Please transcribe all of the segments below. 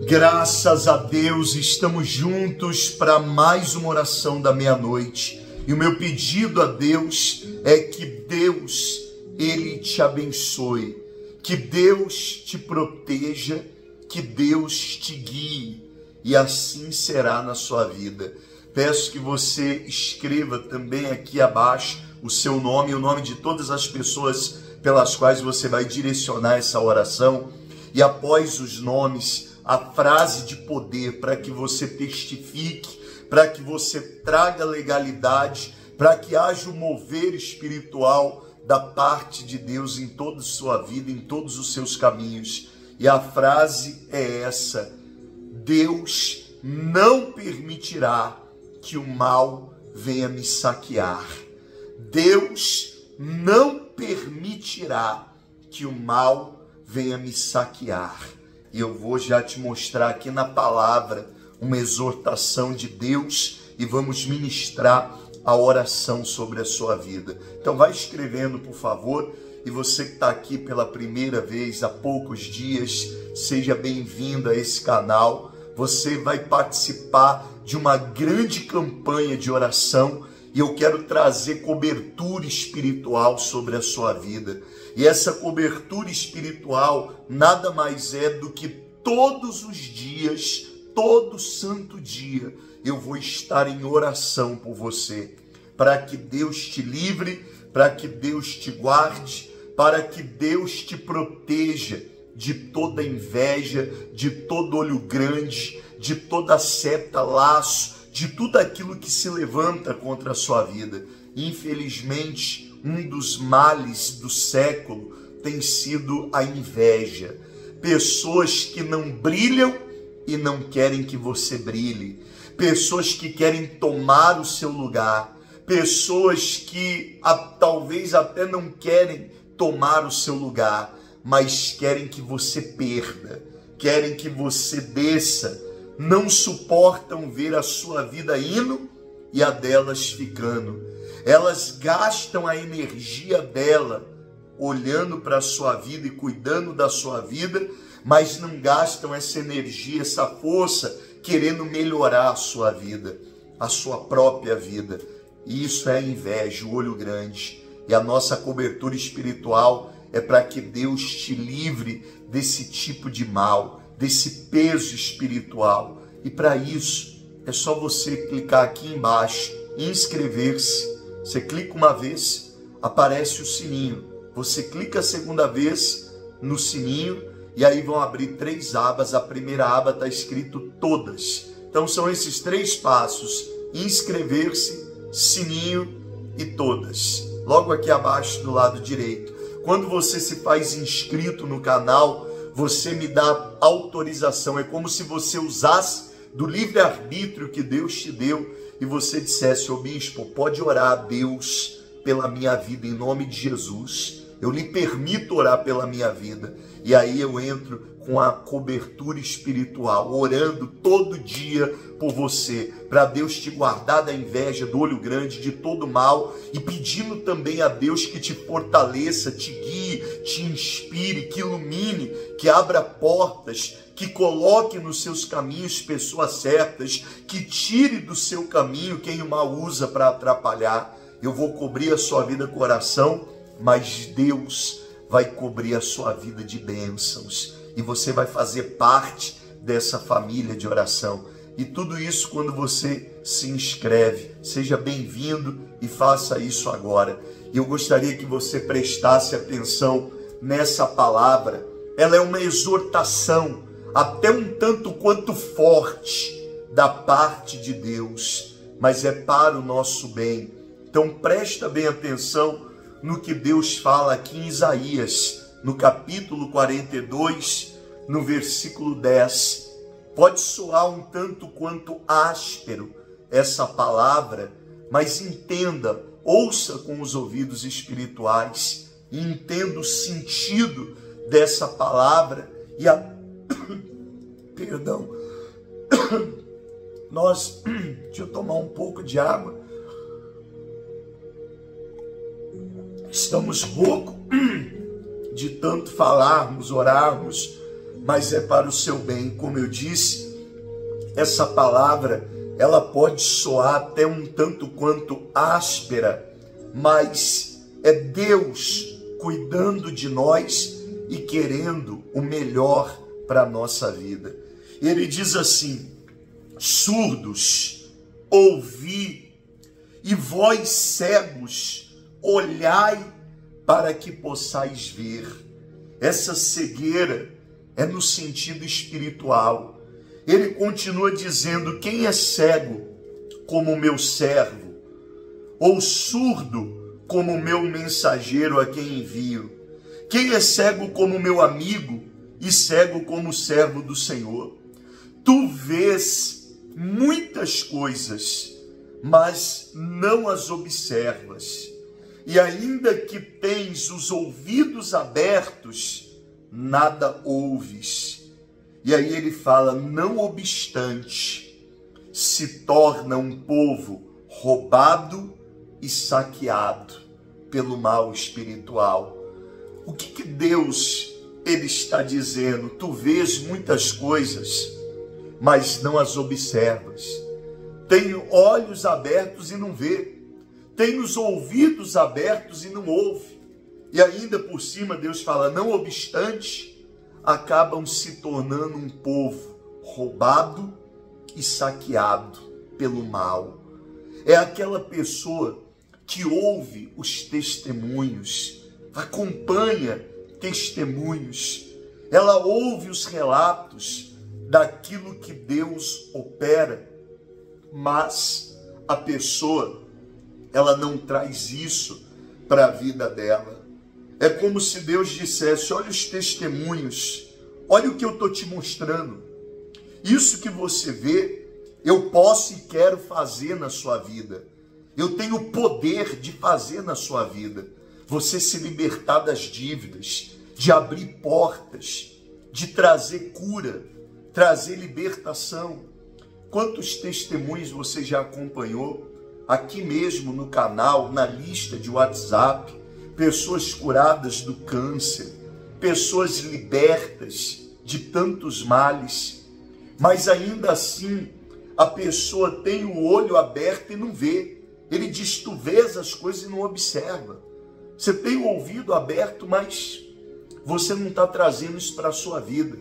Graças a Deus, estamos juntos para mais uma oração da meia-noite. E o meu pedido a Deus é que Deus, Ele te abençoe, que Deus te proteja, que Deus te guie, e assim será na sua vida. Peço que você escreva também aqui abaixo o seu nome e o nome de todas as pessoas pelas quais você vai direcionar essa oração. E após os nomes, a frase de poder para que você testifique, para que você traga legalidade, para que haja um mover espiritual da parte de Deus em toda a sua vida, em todos os seus caminhos. E a frase é essa: Deus não permitirá que o mal venha me saquear. Deus não permitirá que o mal venha me saquear. E eu vou já te mostrar aqui na palavra uma exortação de Deus e vamos ministrar a oração sobre a sua vida. Então vai escrevendo, por favor. E você que está aqui pela primeira vez há poucos dias, seja bem-vindo a esse canal. Você vai participar de uma grande campanha de oração e eu quero trazer cobertura espiritual sobre a sua vida. E essa cobertura espiritual nada mais é do que todos os dias, todo santo dia, eu vou estar em oração por você, para que Deus te livre, para que Deus te guarde, para que Deus te proteja de toda inveja, de todo olho grande, de toda seta, laço, de tudo aquilo que se levanta contra a sua vida. Infelizmente, um dos males do século tem sido a inveja. Pessoas que não brilham e não querem que você brilhe. Pessoas que querem tomar o seu lugar. Pessoas que talvez até não querem tomar o seu lugar, mas querem que você perda, querem que você desça, não suportam ver a sua vida indo e a delas ficando. Elas gastam a energia dela olhando para a sua vida e cuidando da sua vida, mas não gastam essa energia, essa força, querendo melhorar a sua vida, a sua própria vida. E isso é a inveja, o olho grande. E a nossa cobertura espiritual é para que Deus te livre desse tipo de mal, desse peso espiritual. E para isso, é só você clicar aqui embaixo, inscrever-se. Você clica uma vez, aparece o sininho. Você clica a segunda vez no sininho e aí vão abrir 3 abas. A primeira aba está escrito todas. Então são esses 3 passos: inscrever-se, sininho e todas. Logo aqui abaixo do lado direito. Quando você se faz inscrito no canal, você me dá autorização. É como se você usasse do livre-arbítrio que Deus te deu e você dissesse: ô bispo, pode orar a Deus pela minha vida em nome de Jesus. Eu lhe permito orar pela minha vida. E aí eu entro com a cobertura espiritual, orando todo dia por você, para Deus te guardar da inveja, do olho grande, de todo mal, e pedindo também a Deus que te fortaleça, te guie, te inspire, que ilumine, que abra portas, que coloque nos seus caminhos pessoas certas, que tire do seu caminho quem o mal usa para atrapalhar. Eu vou cobrir a sua vida com oração, mas Deus vai cobrir a sua vida de bênçãos. E você vai fazer parte dessa família de oração. E tudo isso quando você se inscreve. Seja bem-vindo e faça isso agora. E eu gostaria que você prestasse atenção nessa palavra. Ela é uma exortação, até um tanto quanto forte, da parte de Deus, mas é para o nosso bem. Então presta bem atenção no que Deus fala aqui em Isaías, no capítulo 42, no versículo 10. Pode soar um tanto quanto áspero essa palavra, mas entenda, ouça com os ouvidos espirituais, e entenda o sentido dessa palavra e a... Perdão. Deixa eu tomar um pouco de água. Estamos roucos de tanto falarmos, orarmos, mas é para o seu bem. Como eu disse, essa palavra, ela pode soar até um tanto quanto áspera, mas é Deus cuidando de nós e querendo o melhor para a nossa vida. Ele diz assim: surdos, ouvi, e vós cegos, olhai para que possais ver. Essa cegueira é no sentido espiritual. Ele continua dizendo: quem é cego como o meu servo, ou surdo como o meu mensageiro a quem envio? Quem é cego como meu amigo e cego como o servo do Senhor? Tu vês muitas coisas, mas não as observas. E ainda que tens os ouvidos abertos, nada ouves. E aí ele fala: não obstante, se torna um povo roubado e saqueado pelo mal espiritual. O que Deus ele está dizendo? Tu vês muitas coisas, mas não as observas. Tem olhos abertos e não vê. Tem os ouvidos abertos e não ouve. E ainda por cima Deus fala: não obstante, acabam se tornando um povo roubado e saqueado pelo mal. É aquela pessoa que ouve os testemunhos, acompanha testemunhos, ela ouve os relatos daquilo que Deus opera, mas a pessoa, ela não traz isso para a vida dela. É como se Deus dissesse: olha os testemunhos, olha o que eu estou te mostrando. Isso que você vê, eu posso e quero fazer na sua vida. Eu tenho o poder de fazer na sua vida. Você se libertar das dívidas, de abrir portas, de trazer cura, trazer libertação. Quantos testemunhos você já acompanhou aqui mesmo no canal, na lista de WhatsApp? Pessoas curadas do câncer, pessoas libertas de tantos males, mas ainda assim a pessoa tem o olho aberto e não vê. Ele diz: tu vês as coisas e não observa. Você tem o ouvido aberto, mas você não está trazendo isso para a sua vida.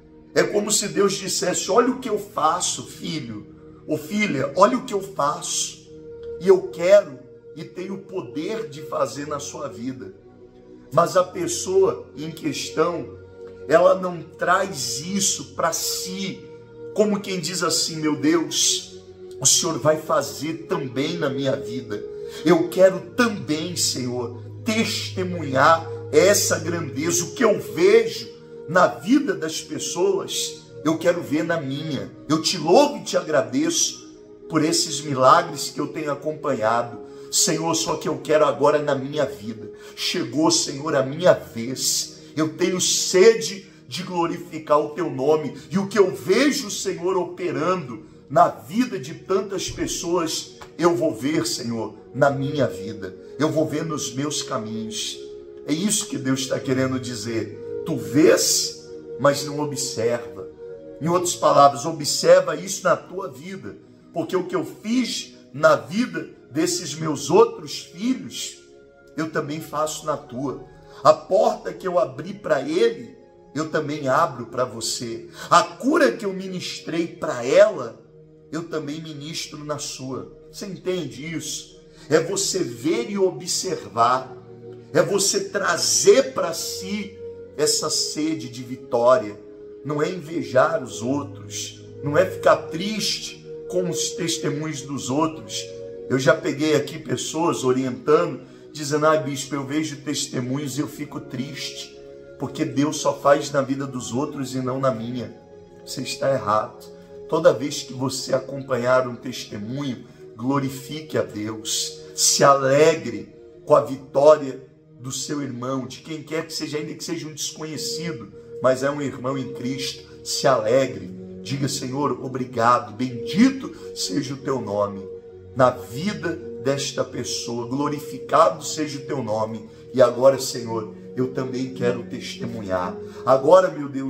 É como se Deus dissesse: olha o que eu faço, filho ou filha, olha o que eu faço, e eu quero e tenho o poder de fazer na sua vida. Mas a pessoa em questão, ela não traz isso para si, como quem diz assim: meu Deus, o Senhor vai fazer também na minha vida. Eu quero também, Senhor, testemunhar essa grandeza. O que eu vejo na vida das pessoas, eu quero ver na minha. Eu te louvo e te agradeço por esses milagres que eu tenho acompanhado. Senhor, só que eu quero agora na minha vida. Chegou, Senhor, a minha vez. Eu tenho sede de glorificar o teu nome. E o que eu vejo, Senhor, operando na vida de tantas pessoas, eu vou ver, Senhor, na minha vida. Eu vou ver nos meus caminhos. É isso que Deus está querendo dizer. Tu vês, mas não observa. Em outras palavras, observa isso na tua vida. Porque o que eu fiz na vida desses meus outros filhos, eu também faço na tua. A porta que eu abri para ele, eu também abro para você. A cura que eu ministrei para ela, eu também ministro na sua. Você entende isso? É você ver e observar. É você trazer para si essa sede de vitória. Não é invejar os outros. Não é ficar triste com os testemunhos dos outros. Eu já peguei aqui pessoas orientando, dizendo: bispo, eu vejo testemunhos e eu fico triste, porque Deus só faz na vida dos outros e não na minha. Você está errado. Toda vez que você acompanhar um testemunho, glorifique a Deus. Se alegre com a vitória do seu irmão, de quem quer que seja, ainda que seja um desconhecido, mas é um irmão em Cristo. Se alegre. Diga: Senhor, obrigado, bendito seja o teu nome na vida desta pessoa, glorificado seja o teu nome. E agora, Senhor, eu também quero testemunhar. Agora, meu Deus,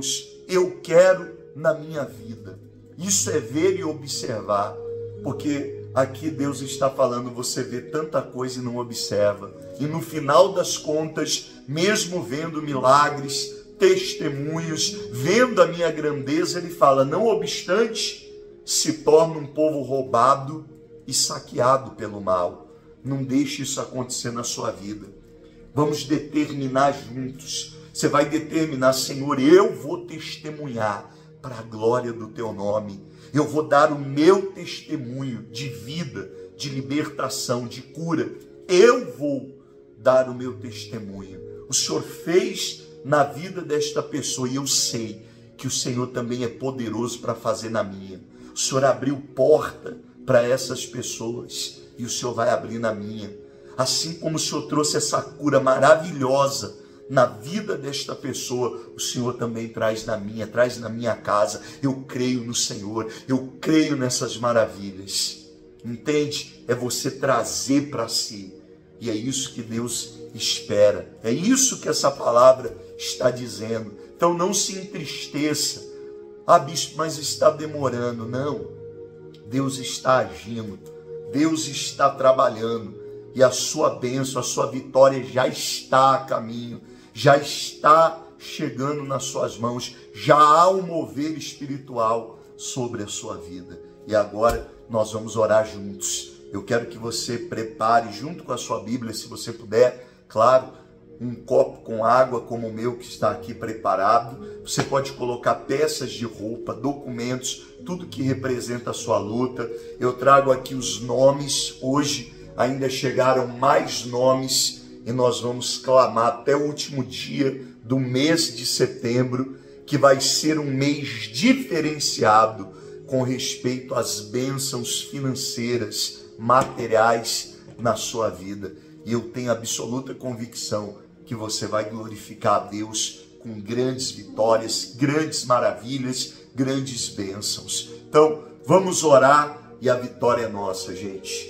eu quero na minha vida. Isso é ver e observar, porque aqui Deus está falando, você vê tanta coisa e não observa. E no final das contas, mesmo vendo milagres, testemunhos, vendo a minha grandeza, ele fala, não obstante, se torna um povo roubado e saqueado pelo mal. Não deixe isso acontecer na sua vida. Vamos determinar juntos. Você vai determinar, Senhor, eu vou testemunhar para a glória do teu nome. Eu vou dar o meu testemunho de vida, de libertação, de cura. Eu vou dar o meu testemunho. O Senhor fez na vida desta pessoa e eu sei que o Senhor também é poderoso para fazer na minha. O Senhor abriu porta para essas pessoas e o Senhor vai abrir na minha. Assim como o Senhor trouxe essa cura maravilhosa na vida desta pessoa, o Senhor também traz na minha casa. Eu creio no Senhor, eu creio nessas maravilhas. Entende? É você trazer para si. E é isso que Deus espera. É isso que essa palavra está dizendo. Então não se entristeça. Ah, bispo, mas está demorando. Não. Deus está agindo. Deus está trabalhando. E a sua bênção, a sua vitória já está a caminho. Já está chegando nas suas mãos. Já há um mover espiritual sobre a sua vida. E agora nós vamos orar juntos. Eu quero que você prepare, junto com a sua Bíblia, se você puder, claro, um copo com água como o meu que está aqui preparado. Você pode colocar peças de roupa, documentos, tudo que representa a sua luta. Eu trago aqui os nomes. Hoje ainda chegaram mais nomes e nós vamos clamar até o último dia do mês de setembro, que vai ser um mês diferenciado com respeito às bênçãos financeiras, materiais na sua vida. E eu tenho absoluta convicção que você vai glorificar a Deus com grandes vitórias, grandes maravilhas, grandes bênçãos. Então, vamos orar e a vitória é nossa, gente.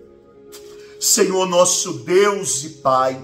Senhor, nosso Deus e Pai,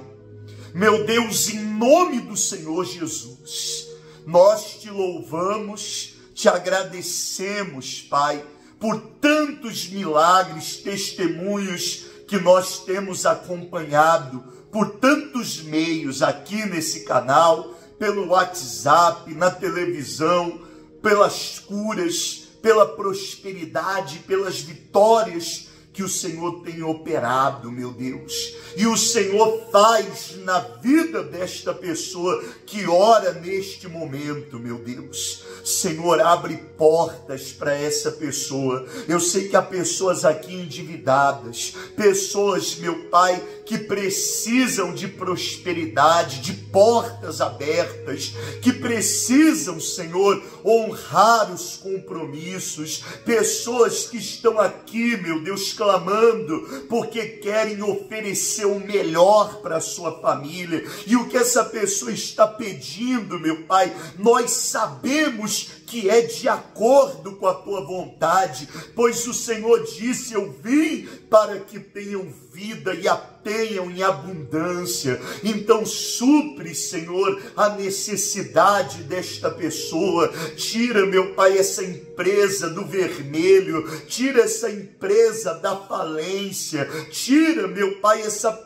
meu Deus, em nome do Senhor Jesus, nós te louvamos, te agradecemos, Pai, por tantos milagres, testemunhos que nós temos acompanhado por tantos meios aqui nesse canal, pelo WhatsApp, na televisão, pelas curas, pela prosperidade, pelas vitórias que o Senhor tem operado, meu Deus. E o Senhor faz na vida desta pessoa que ora neste momento, meu Deus. Senhor, abre portas para essa pessoa. Eu sei que há pessoas aqui endividadas, pessoas, meu Pai, que precisam de prosperidade, de portas abertas, que precisam, Senhor, honrar os compromissos, pessoas que estão aqui, meu Deus, clamando, porque querem oferecer o melhor para a sua família, e o que essa pessoa está pedindo, meu Pai, nós sabemos que é de acordo com a tua vontade, pois o Senhor disse, eu vim para que tenham vida e a tenham em abundância. Então supre, Senhor, a necessidade desta pessoa. Tira, meu Pai, essa empresa do vermelho, tira essa empresa da falência, tira, meu Pai,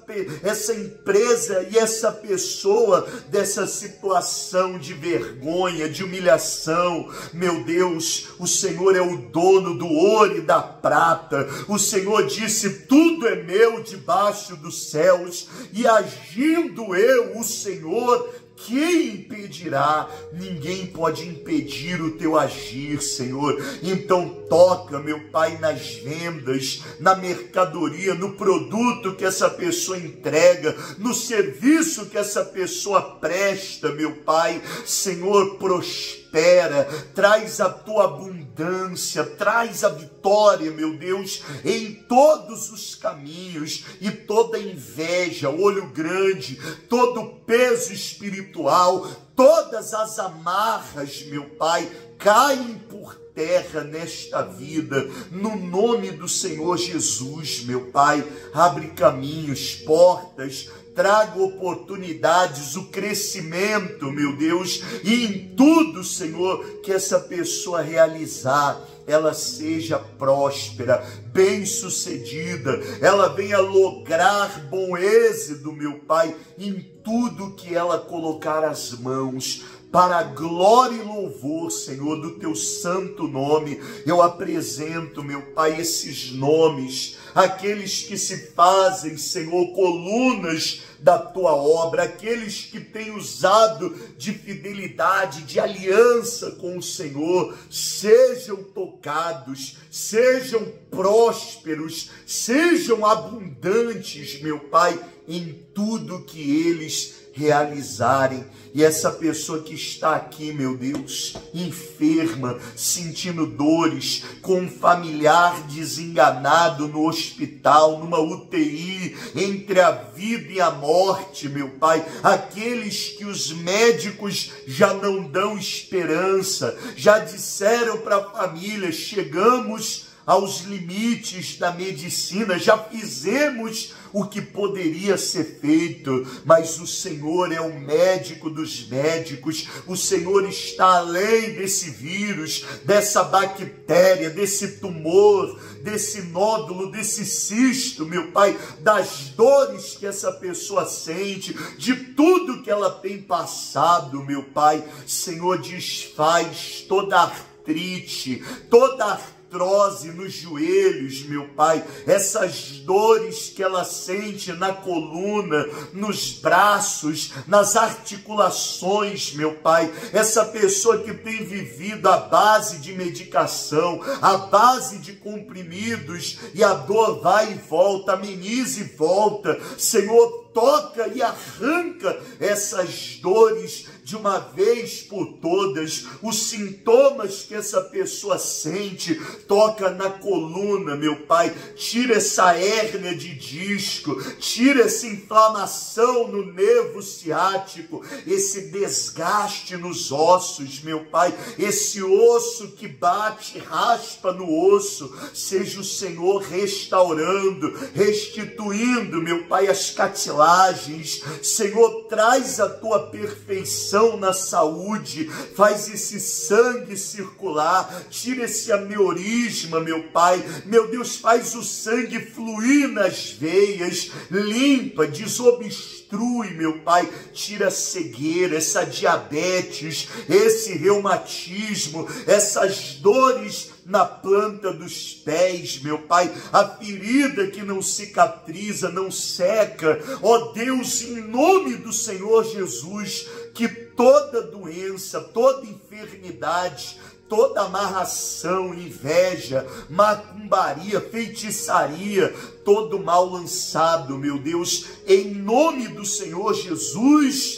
essa empresa e essa pessoa dessa situação de vergonha, de humilhação. Meu Deus, o Senhor é o dono do ouro e da prata. O Senhor disse, tudo é meu debaixo dos céus, e agindo eu, o Senhor, quem impedirá? Ninguém pode impedir o teu agir, Senhor. Então toca, meu Pai, nas vendas, na mercadoria, no produto que essa pessoa entrega, no serviço que essa pessoa presta, meu Pai. Senhor, prospera, traz a tua abundância, traz a vitória, meu Deus, em todos os caminhos, e toda inveja, olho grande, todo peso espiritual, todas as amarras, meu Pai, caem por terra nesta vida, no nome do Senhor Jesus, meu Pai. Abre caminhos, portas, traga oportunidades, o crescimento, meu Deus, e em tudo, Senhor, que essa pessoa realizar, ela seja próspera, bem-sucedida, ela venha lograr bom êxito, meu Pai, em tudo que ela colocar as mãos. Para a glória e louvor, Senhor, do teu santo nome, eu apresento, meu Pai, esses nomes, aqueles que se fazem, Senhor, colunas da tua obra, aqueles que têm usado de fidelidade, de aliança com o Senhor, sejam tocados, sejam prósperos, sejam abundantes, meu Pai, em tudo que eles realizarem. E essa pessoa que está aqui, meu Deus, enferma, sentindo dores, com um familiar desenganado no hospital, numa UTI, entre a vida e a morte, meu Pai, aqueles que os médicos já não dão esperança, já disseram para a família, chegamos aos limites da medicina, já fizemos o que poderia ser feito, mas o Senhor é o médico dos médicos, o Senhor está além desse vírus, dessa bactéria, desse tumor, desse nódulo, desse cisto, meu Pai, das dores que essa pessoa sente, de tudo que ela tem passado, meu Pai. Senhor, desfaz toda artrite, toda artrose nos joelhos, meu Pai, essas dores que ela sente na coluna, nos braços, nas articulações, meu Pai, essa pessoa que tem vivido à base de medicação, à base de comprimidos, e a dor vai e volta, ameniza e volta, Senhor, toca e arranca essas dores de uma vez por todas, os sintomas que essa pessoa sente, toca na coluna, meu Pai, tira essa hérnia de disco, tira essa inflamação no nervo ciático, esse desgaste nos ossos, meu Pai, esse osso que bate, raspa no osso, seja o Senhor restaurando, restituindo, meu Pai, as cartilagens, Senhor, traz a tua perfeição na saúde, faz esse sangue circular, tira esse aneurisma, meu Pai, meu Deus, faz o sangue fluir nas veias, limpa, desobstrui, meu Pai, tira a cegueira, essa diabetes, esse reumatismo, essas dores na planta dos pés, meu Pai, a ferida que não cicatriza, não seca, ó Deus, em nome do Senhor Jesus, que toda doença, toda enfermidade, toda amarração, inveja, macumbaria, feitiçaria, todo mal lançado, meu Deus, em nome do Senhor Jesus,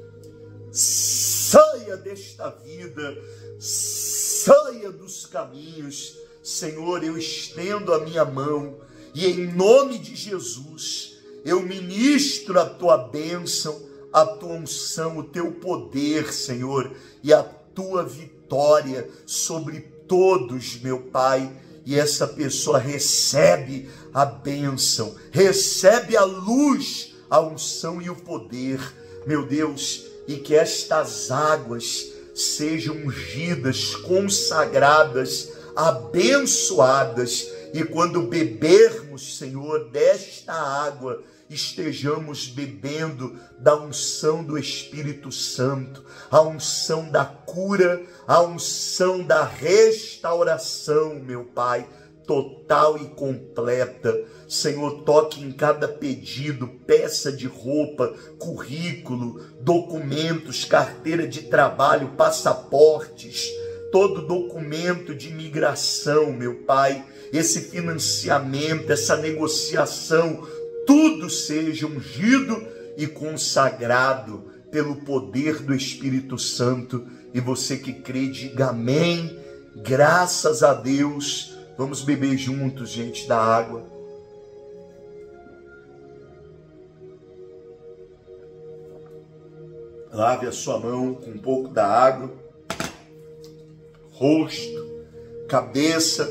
saia desta vida, saia dos caminhos. Senhor, eu estendo a minha mão e em nome de Jesus eu ministro a tua bênção, a tua unção, o teu poder, Senhor, e a tua vitória sobre todos, meu Pai. E essa pessoa recebe a bênção, recebe a luz, a unção e o poder, meu Deus, e que estas águas sejam ungidas, consagradas, abençoadas, e quando bebermos, Senhor, desta água, estejamos bebendo da unção do Espírito Santo, a unção da cura, a unção da restauração, meu Pai, total e completa. Senhor, toque em cada pedido, peça de roupa, currículo, documentos, carteira de trabalho, passaportes, todo documento de imigração, meu Pai, esse financiamento, essa negociação, tudo seja ungido e consagrado pelo poder do Espírito Santo. E você que crê, diga amém, graças a Deus. Vamos beber juntos, gente, da água. Lave a sua mão com um pouco da água, rosto, cabeça,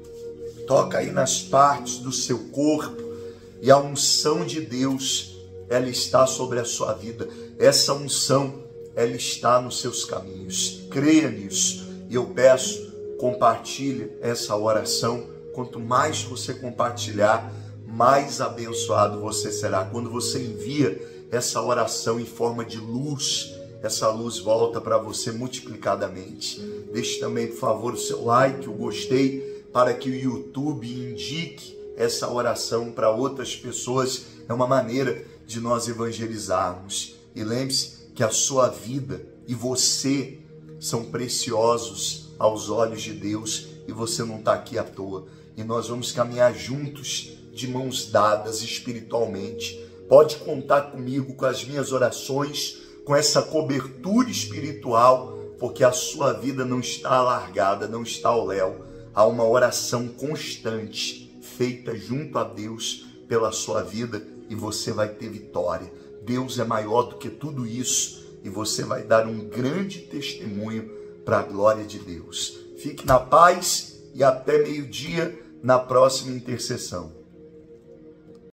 toca aí nas partes do seu corpo, e a unção de Deus, ela está sobre a sua vida. Essa unção, ela está nos seus caminhos. Creia nisso. E eu peço, compartilhe essa oração. Quanto mais você compartilhar, mais abençoado você será. Quando você envia essa oração em forma de luz, essa luz volta para você multiplicadamente. Deixe também, por favor, o seu like, o gostei, para que o YouTube indique essa oração para outras pessoas. É uma maneira de nós evangelizarmos. E lembre-se que a sua vida e você são preciosos aos olhos de Deus, e você não está aqui à toa. E nós vamos caminhar juntos, de mãos dadas espiritualmente. Pode contar comigo, com as minhas orações, com essa cobertura espiritual, porque a sua vida não está alargada, não está ao léu. Há uma oração constante feita junto a Deus pela sua vida, e você vai ter vitória. Deus é maior do que tudo isso, e você vai dar um grande testemunho para a glória de Deus. Fique na paz e até meio-dia na próxima intercessão.